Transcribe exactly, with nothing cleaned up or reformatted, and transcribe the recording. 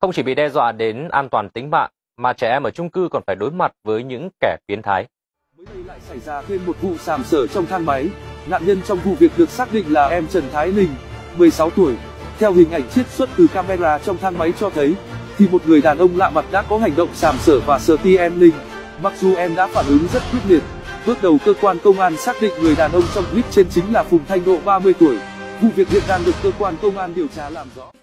Không chỉ bị đe dọa đến an toàn tính mạng, mà trẻ em ở chung cư còn phải đối mặt với những kẻ biến thái. Mới đây lại xảy ra thêm một vụ sàm sỡ trong thang máy. Nạn nhân trong vụ việc được xác định là em Trần Thái Linh, mười sáu tuổi. Theo hình ảnh chiết xuất từ camera trong thang máy cho thấy, thì một người đàn ông lạ mặt đã có hành động sàm sỡ và sờ ti em Linh. Mặc dù em đã phản ứng rất quyết liệt, bước đầu cơ quan công an xác định người đàn ông trong clip trên chính là Phùng Thanh Độ, ba mươi tuổi. Vụ việc hiện đang được cơ quan công an điều tra làm rõ.